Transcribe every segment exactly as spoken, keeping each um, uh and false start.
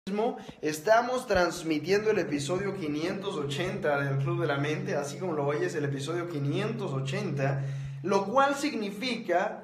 Estamos transmitiendo el episodio quinientos ochenta del Club de la Mente, así como lo oyes, el episodio quinientos ochenta, lo cual significa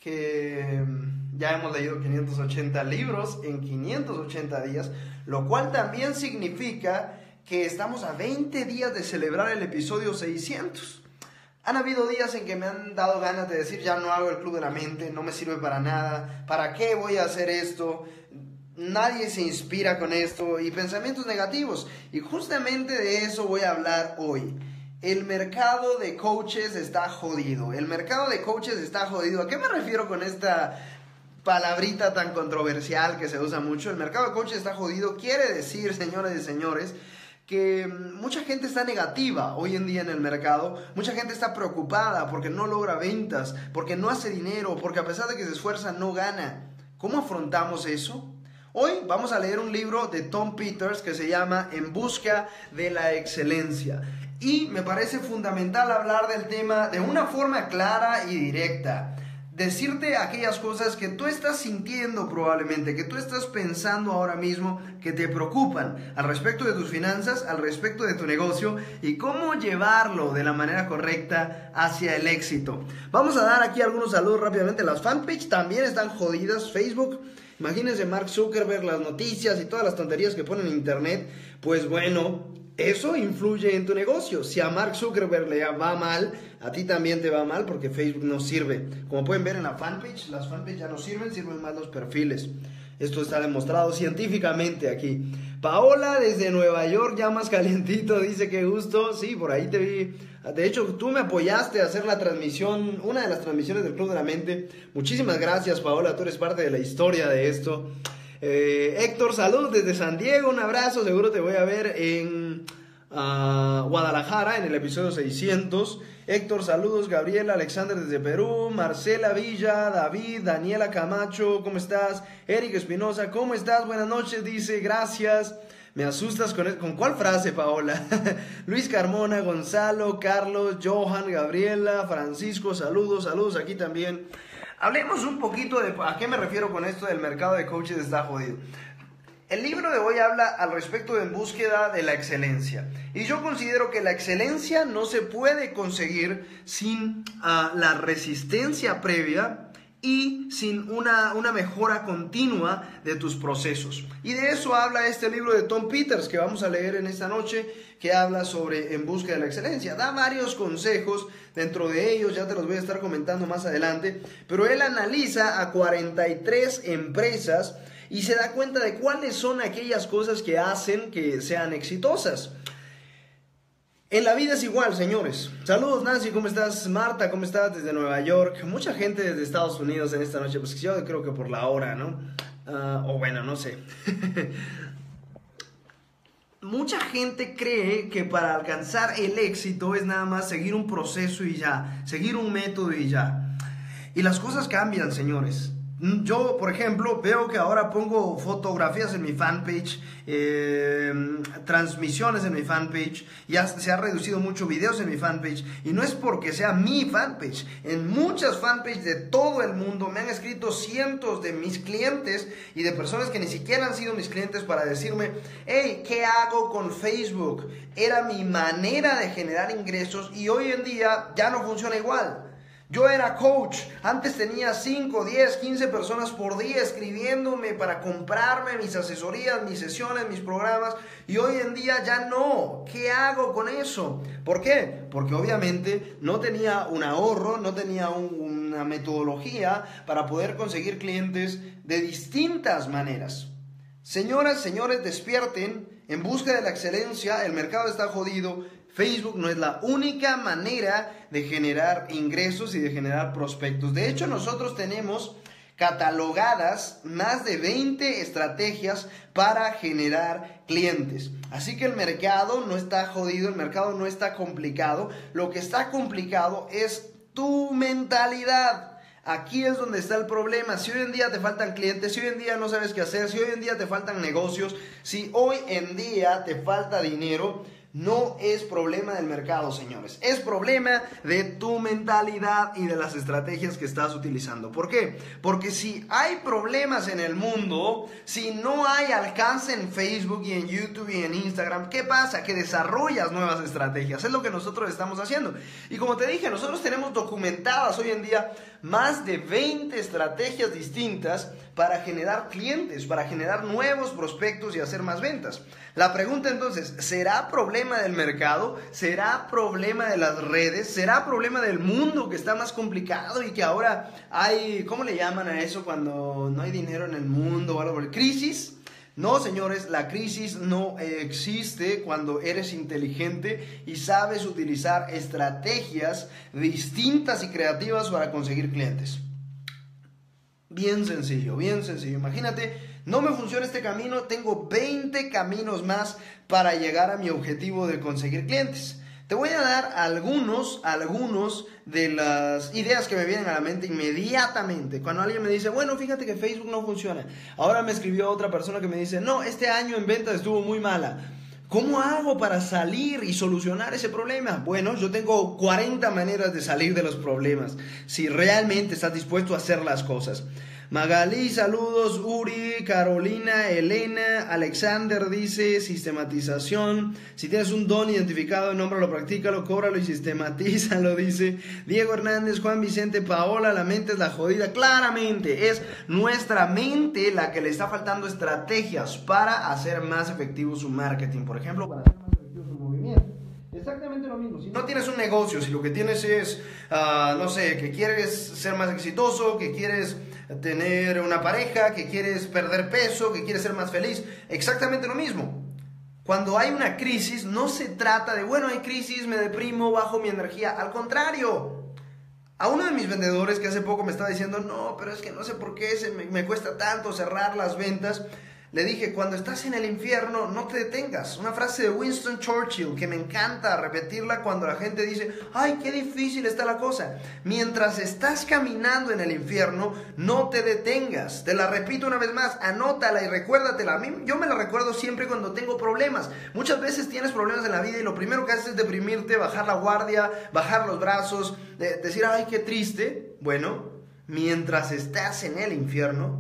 que ya hemos leído quinientos ochenta libros en quinientos ochenta días, lo cual también significa que estamos a veinte días de celebrar el episodio seiscientos. Han habido días en que me han dado ganas de decir, ya no hago el Club de la Mente, no me sirve para nada, ¿para qué voy a hacer esto? Nadie se inspira con esto, y pensamientos negativos. Y justamente de eso voy a hablar hoy. El mercado de coaches está jodido. El mercado de coaches está jodido. ¿A qué me refiero con esta palabrita tan controversial que se usa mucho? El mercado de coaches está jodido. Quiere decir, señoras y señores, que mucha gente está negativa hoy en día en el mercado. Mucha gente está preocupada porque no logra ventas, porque no hace dinero, porque a pesar de que se esfuerza no gana. ¿Cómo afrontamos eso? Hoy vamos a leer un libro de Tom Peters que se llama En busca de la excelencia. Y me parece fundamental hablar del tema de una forma clara y directa. Decirte aquellas cosas que tú estás sintiendo probablemente, que tú estás pensando ahora mismo, que te preocupan al respecto de tus finanzas, al respecto de tu negocio y cómo llevarlo de la manera correcta hacia el éxito. Vamos a dar aquí algunos saludos rápidamente. Las fanpage también están jodidas. Facebook, imagínense Mark Zuckerberg, las noticias y todas las tonterías que ponen en internet. Pues bueno, eso influye en tu negocio. Si a Mark Zuckerberg le va mal, a ti también te va mal porque Facebook no sirve. Como pueden ver en la fanpage, las fanpage ya no sirven, sirven más los perfiles. Esto está demostrado científicamente aquí. Paola desde Nueva York, ya más calientito, dice que gusto. Sí, por ahí te vi. De hecho, tú me apoyaste a hacer la transmisión, una de las transmisiones del Club de la Mente. Muchísimas gracias, Paola, tú eres parte de la historia de esto. Eh, Héctor, salud desde San Diego, un abrazo, seguro te voy a ver en uh, Guadalajara en el episodio seiscientos. Héctor, saludos. Gabriela, Alexander desde Perú, Marcela Villa, David, Daniela Camacho, ¿cómo estás? Eric Espinosa, ¿cómo estás? Buenas noches, dice, gracias. Me asustas con, ¿con cuál frase, Paola? Luis Carmona, Gonzalo, Carlos, Johan, Gabriela, Francisco, saludos, saludos aquí también. Hablemos un poquito de a qué me refiero con esto del mercado de coaches está jodido. El libro de hoy habla al respecto de en búsqueda de la excelencia. Y yo considero que la excelencia no se puede conseguir sin uh, la resistencia previa y sin una, una mejora continua de tus procesos. Y de eso habla este libro de Tom Peters que vamos a leer en esta noche, que habla sobre en busca de la excelencia. Da varios consejos, dentro de ellos ya te los voy a estar comentando más adelante, pero él analiza a cuarenta y tres empresas y se da cuenta de cuáles son aquellas cosas que hacen que sean exitosas. En la vida es igual, señores. Saludos, Nancy, ¿cómo estás? Marta, ¿cómo estás? Desde Nueva York. Mucha gente desde Estados Unidos en esta noche, pues yo creo que por la hora, ¿no? Uh, o bueno, no sé. Mucha gente cree que para alcanzar el éxito es nada más seguir un proceso y ya, seguir un método y ya. Y las cosas cambian, señores. Yo, por ejemplo, veo que ahora pongo fotografías en mi fanpage, eh, transmisiones en mi fanpage, ya se ha reducido mucho videos en mi fanpage, y no es porque sea mi fanpage. En muchas fanpages de todo el mundo me han escrito cientos de mis clientes y de personas que ni siquiera han sido mis clientes para decirme, hey, ¿qué hago con Facebook? Era mi manera de generar ingresos y hoy en día ya no funciona igual. Yo era coach, antes tenía cinco, diez, quince personas por día escribiéndome para comprarme mis asesorías, mis sesiones, mis programas, y hoy en día ya no. ¿Qué hago con eso? ¿Por qué? Porque obviamente no tenía un ahorro, no tenía un, una metodología para poder conseguir clientes de distintas maneras. Señoras, señores, despierten, en busca de la excelencia, el mercado está jodido. Facebook no es la única manera de generar ingresos y de generar prospectos. De hecho, nosotros tenemos catalogadas más de veinte estrategias para generar clientes. Así que el mercado no está jodido, el mercado no está complicado. Lo que está complicado es tu mentalidad. Aquí es donde está el problema. Si hoy en día te faltan clientes, si hoy en día no sabes qué hacer, si hoy en día te faltan negocios, si hoy en día te falta dinero, no es problema del mercado, señores. Es problema de tu mentalidad y de las estrategias que estás utilizando. ¿Por qué? Porque si hay problemas en el mundo, si no hay alcance en Facebook y en YouTube y en Instagram, ¿qué pasa? Que desarrollas nuevas estrategias. Es lo que nosotros estamos haciendo. Y como te dije, nosotros tenemos documentadas hoy en día más de veinte estrategias distintas para generar clientes, para generar nuevos prospectos y hacer más ventas. La pregunta entonces, ¿será problema del mercado? ¿Será problema de las redes? ¿Será problema del mundo que está más complicado y que ahora hay, ¿cómo le llaman a eso cuando no hay dinero en el mundo o algo? ¿Crisis? No, señores, la crisis no existe cuando eres inteligente y sabes utilizar estrategias distintas y creativas para conseguir clientes. Bien sencillo, bien sencillo. Imagínate, no me funciona este camino, tengo veinte caminos más para llegar a mi objetivo de conseguir clientes. Te voy a dar algunos, algunos de las ideas que me vienen a la mente inmediatamente. Cuando alguien me dice, bueno, fíjate que Facebook no funciona. Ahora me escribió otra persona que me dice, no, este año en ventas estuvo muy mala. ¿Cómo hago para salir y solucionar ese problema? Bueno, yo tengo cuarenta maneras de salir de los problemas, si realmente estás dispuesto a hacer las cosas. Magalí, saludos. Uri, Carolina, Elena, Alexander dice sistematización. Si tienes un don identificado, nómbralo, practícalo, cóbralo y sistematízalo, dice Diego Hernández, Juan Vicente, Paola, la mente es la jodida. Claramente es nuestra mente la que le está faltando estrategias para hacer más efectivo su marketing, por ejemplo, para hacer más efectivo su movimiento. Exactamente lo mismo. Si no tienes un negocio, si lo que tienes es, uh, no sé, que quieres ser más exitoso, que quieres tener una pareja, que quieres perder peso, que quieres ser más feliz, exactamente lo mismo. Cuando hay una crisis, no se trata de, bueno, hay crisis, me deprimo, bajo mi energía. Al contrario, a uno de mis vendedores que hace poco me estaba diciendo, no, pero es que no sé por qué se me, me cuesta tanto cerrar las ventas. Le dije, cuando estás en el infierno, no te detengas. Una frase de Winston Churchill que me encanta repetirla cuando la gente dice, ay, qué difícil está la cosa. Mientras estás caminando en el infierno, no te detengas. Te la repito una vez más, anótala y recuérdatela. A mí, yo me la recuerdo siempre cuando tengo problemas. Muchas veces tienes problemas en la vida y lo primero que haces es deprimirte, bajar la guardia, bajar los brazos, de, decir, ay, qué triste. Bueno, mientras estás en el infierno,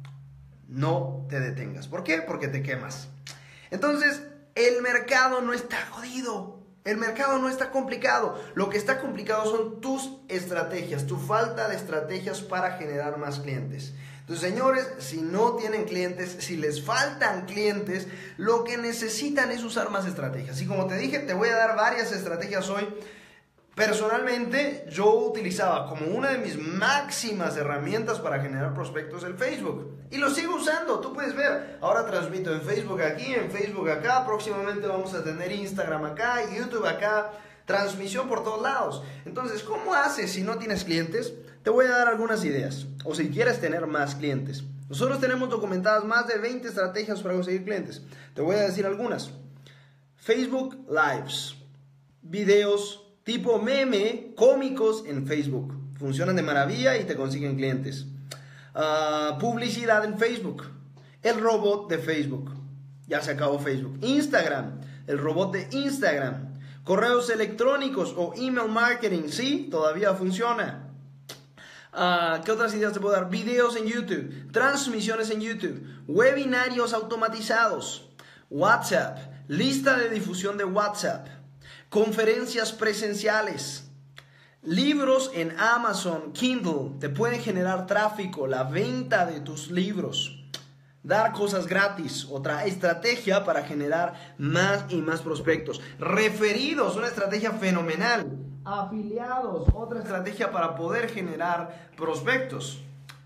no te detengas. ¿Por qué? Porque te quemas. Entonces, el mercado no está jodido. El mercado no está complicado. Lo que está complicado son tus estrategias, tu falta de estrategias para generar más clientes. Entonces, señores, si no tienen clientes, si les faltan clientes, lo que necesitan es usar más estrategias. Y como te dije, te voy a dar varias estrategias hoy. Personalmente, yo utilizaba como una de mis máximas herramientas para generar prospectos el Facebook. Y lo sigo usando, tú puedes ver. Ahora transmito en Facebook aquí, en Facebook acá. Próximamente vamos a tener Instagram acá, YouTube acá. Transmisión por todos lados. Entonces, ¿cómo haces si no tienes clientes? Te voy a dar algunas ideas. O si quieres tener más clientes. Nosotros tenemos documentadas más de veinte estrategias para conseguir clientes. Te voy a decir algunas. Facebook Lives. Videos tipo meme, cómicos en Facebook. Funcionan de maravilla y te consiguen clientes. Uh, publicidad en Facebook. El robot de Facebook. Ya se acabó Facebook. Instagram. El robot de Instagram. Correos electrónicos o email marketing. Sí, todavía funciona. Uh, ¿Qué otras ideas te puedo dar? Videos en YouTube. Transmisiones en YouTube. Webinarios automatizados. WhatsApp. Lista de difusión de WhatsApp. Conferencias presenciales, libros en Amazon, Kindle, te pueden generar tráfico, la venta de tus libros, dar cosas gratis, otra estrategia para generar más y más prospectos, referidos, una estrategia fenomenal, afiliados, otra estrategia para poder generar prospectos.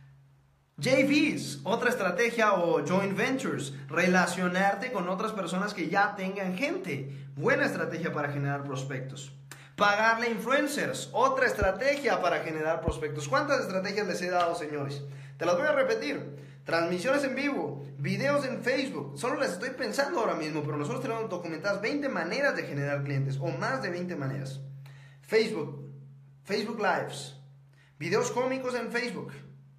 J Vs, otra estrategia, o joint ventures, relacionarte con otras personas que ya tengan gente. Buena estrategia para generar prospectos. Pagarle influencers, otra estrategia para generar prospectos. ¿Cuántas estrategias les he dado, señores? Te las voy a repetir. Transmisiones en vivo, videos en Facebook. Solo las estoy pensando ahora mismo, pero nosotros tenemos documentadas veinte maneras de generar clientes, o más de veinte maneras. Facebook, Facebook Lives, videos cómicos en Facebook.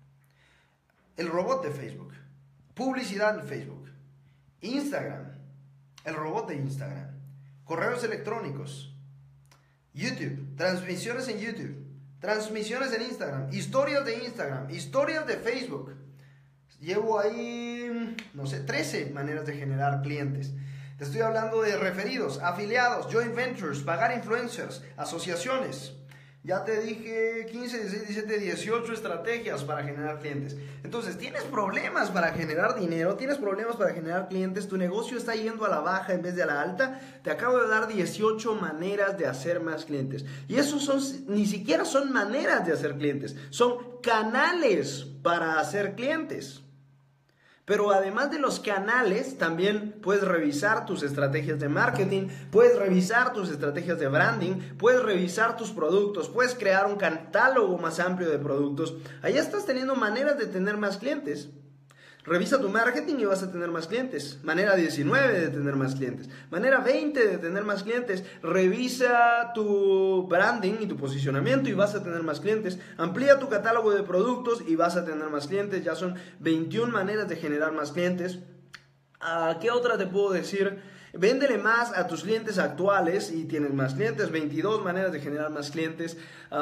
El robot de Facebook, publicidad en Facebook, Instagram, el robot de Instagram, correos electrónicos, YouTube, transmisiones en YouTube, transmisiones en Instagram, historias de Instagram, historias de Facebook. Llevo ahí, no sé, trece maneras de generar clientes. Te estoy hablando de referidos, afiliados, joint ventures, pagar influencers, asociaciones. Ya te dije quince, dieciséis, diecisiete, dieciocho estrategias para generar clientes. Entonces, ¿tienes problemas para generar dinero? ¿Tienes problemas para generar clientes? ¿Tu negocio está yendo a la baja en vez de a la alta? Te acabo de dar dieciocho maneras de hacer más clientes. Y esos son, ni siquiera son maneras de hacer clientes. Son canales para hacer clientes. Pero además de los canales, también puedes revisar tus estrategias de marketing, puedes revisar tus estrategias de branding, puedes revisar tus productos, puedes crear un catálogo más amplio de productos. Allá estás teniendo maneras de tener más clientes. Revisa tu marketing y vas a tener más clientes. Manera diecinueve de tener más clientes. Manera veinte de tener más clientes. Revisa tu branding y tu posicionamiento y vas a tener más clientes. Amplía tu catálogo de productos y vas a tener más clientes. Ya son veintiuna maneras de generar más clientes. ¿A qué otra te puedo decir? Véndele más a tus clientes actuales y tienes más clientes. veintidós maneras de generar más clientes.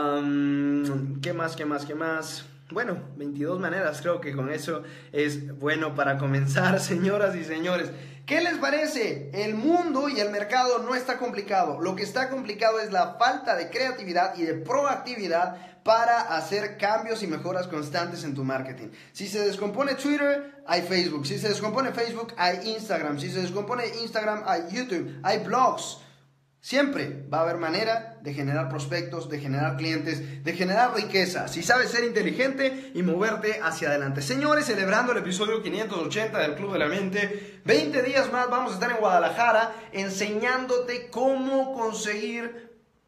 Um, ¿Qué más? ¿Qué más? ¿Qué más? Bueno, veintidós maneras, creo que con eso es bueno para comenzar, señoras y señores. ¿Qué les parece? El mundo y el mercado no está complicado. Lo que está complicado es la falta de creatividad y de proactividad para hacer cambios y mejoras constantes en tu marketing. Si se descompone Twitter, hay Facebook. Si se descompone Facebook, hay Instagram. Si se descompone Instagram, hay YouTube, hay blogs. Siempre va a haber manera de generar prospectos, de generar clientes, de generar riqueza, si sabes ser inteligente y moverte hacia adelante. Señores, celebrando el episodio quinientos ochenta del Club de la Mente, veinte días más vamos a estar en Guadalajara enseñándote cómo conseguir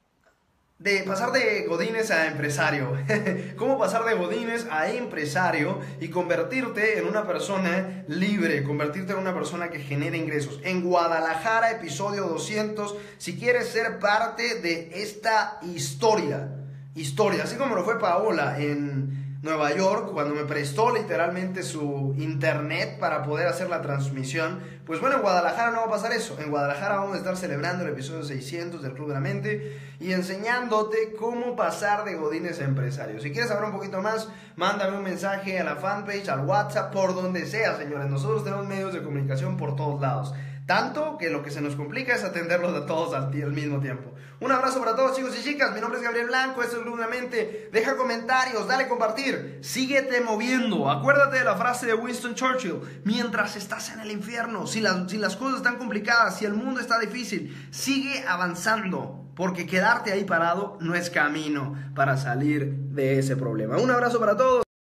de pasar de godines a empresario. Cómo pasar de godines a empresario y convertirte en una persona libre, convertirte en una persona que genere ingresos. En Guadalajara, episodio doscientos, si quieres ser parte de esta historia, historia, así como lo fue Paola en Nueva York, cuando me prestó literalmente su internet para poder hacer la transmisión. Pues bueno, en Guadalajara no va a pasar eso. En Guadalajara vamos a estar celebrando el episodio seiscientos del Club de la Mente y enseñándote cómo pasar de godines a empresarios. Si quieres saber un poquito más, mándame un mensaje a la fanpage, al WhatsApp, por donde sea, señores. Nosotros tenemos medios de comunicación por todos lados. Tanto que lo que se nos complica es atenderlos a todos al, al mismo tiempo. Un abrazo para todos, chicos y chicas. Mi nombre es Gabriel Blanco, esto es Club de la Mente. Deja comentarios, dale compartir, síguete moviendo. Acuérdate de la frase de Winston Churchill: mientras estás en el infierno, si las, si las cosas están complicadas, si el mundo está difícil, sigue avanzando, porque quedarte ahí parado no es camino para salir de ese problema. Un abrazo para todos.